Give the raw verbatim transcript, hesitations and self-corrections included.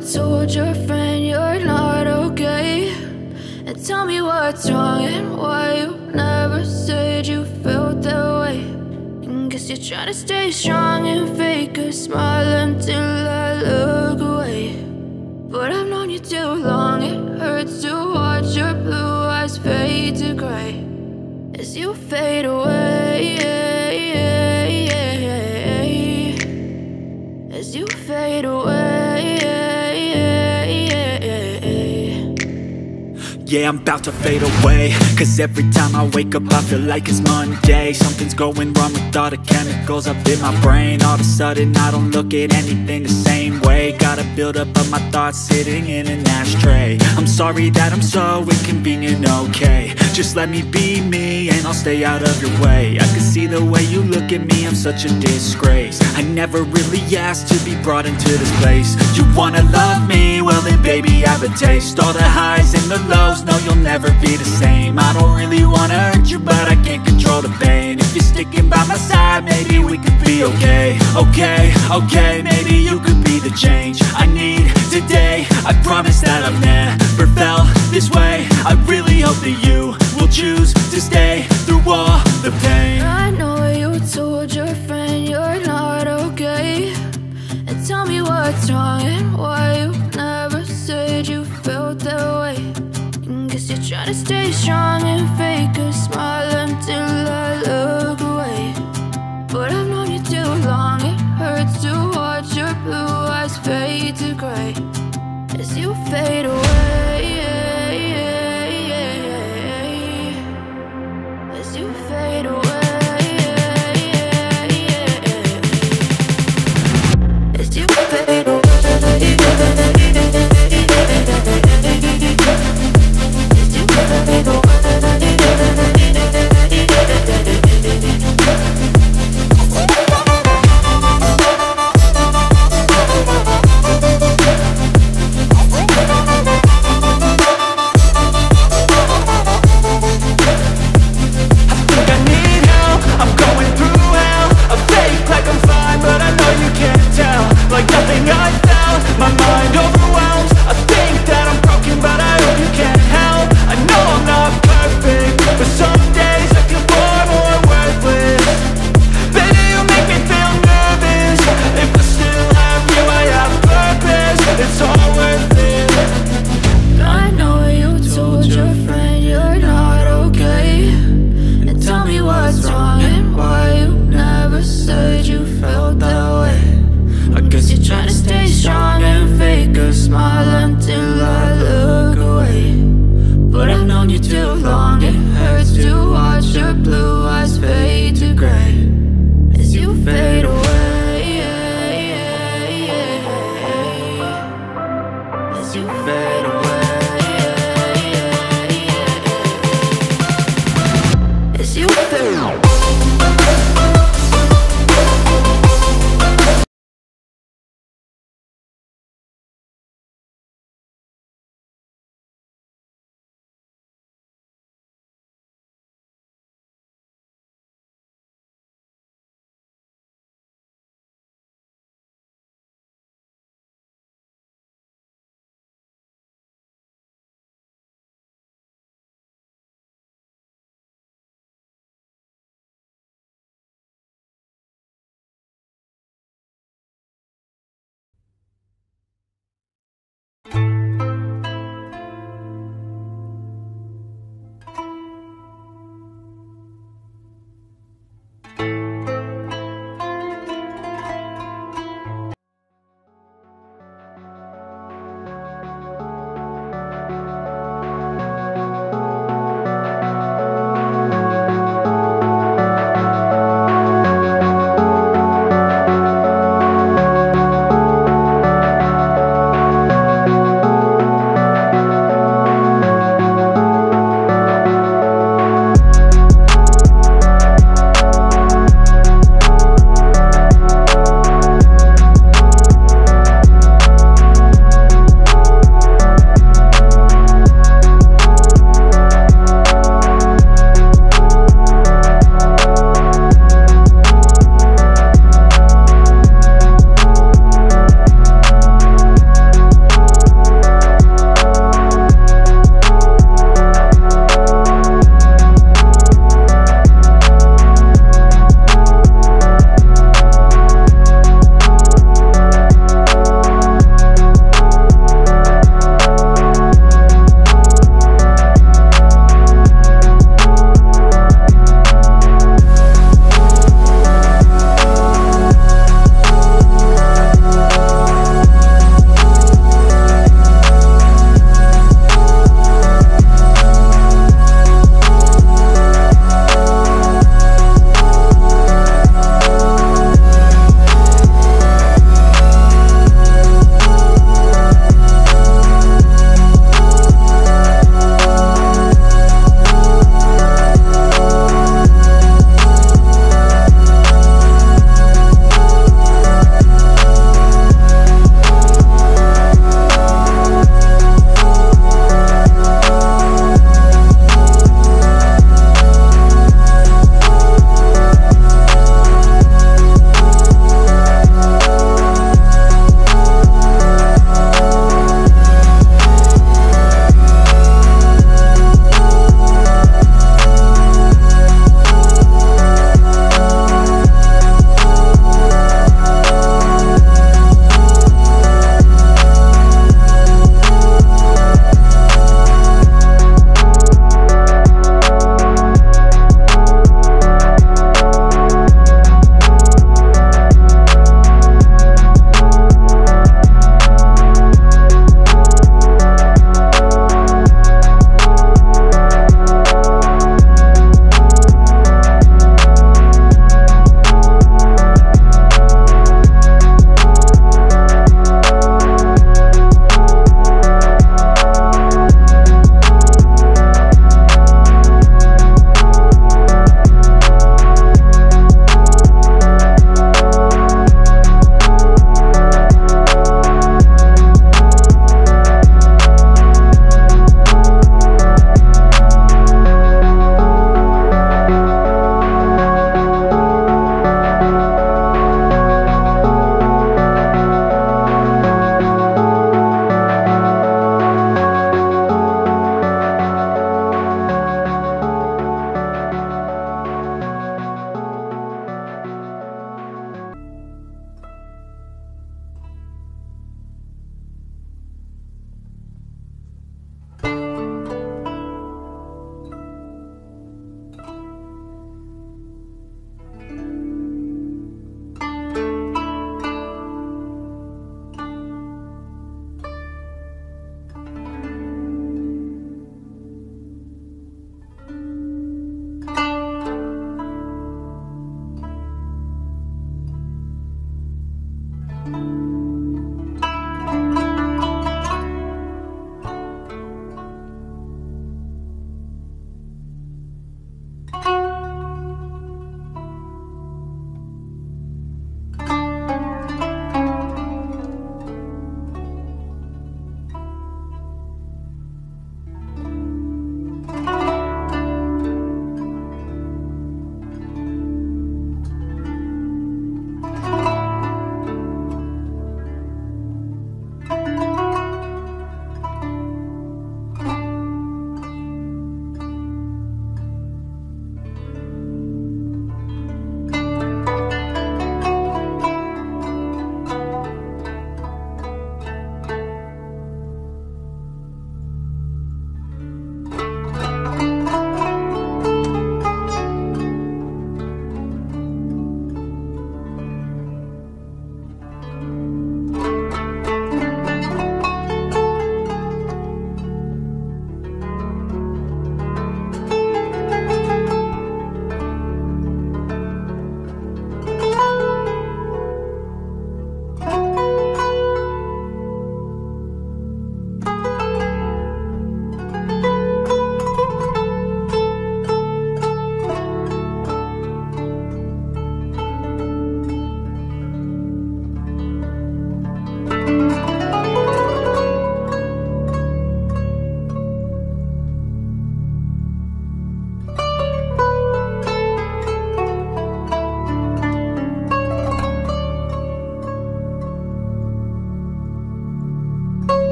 told your friend you're not okay, and tell me what's wrong and why you never said you felt that way. And guess you're trying to stay strong and fake a smile until I look away. But I've known you too long, it hurts to watch your blue eyes fade to gray as you fade away, as you fade away. Yeah, I'm about to fade away, cause every time I wake up I feel like it's Monday. Something's going wrong with all the chemicals up in my brain. All of a sudden I don't look at anything the same way. Got a build up of my thoughts sitting in an ashtray. I'm sorry that I'm so inconvenient, okay. Just let me be me and I'll stay out of your way. I can see the way you look at me, I'm such a disgrace. I never really asked to be brought into this place. You wanna love me? Well then baby, have a taste. All the highs and the lows, no, you'll never be the same. I don't really wanna hurt you, but I can't control the pain. If you're sticking by my side, maybe we could be okay. Okay, okay, maybe you could be the change I need today. I promise that I've never felt this way. I really hope that you will choose to stay through all the pain. I know you told your friend you're not okay, and tell me what's wrong and why you never said you felt that way. Guess you're trying to stay strong and fake a smile until I look away. But I've known you too long, it hurts to watch your blue eyes fade to gray as you fade away, as you fade away, as you fade away. You fade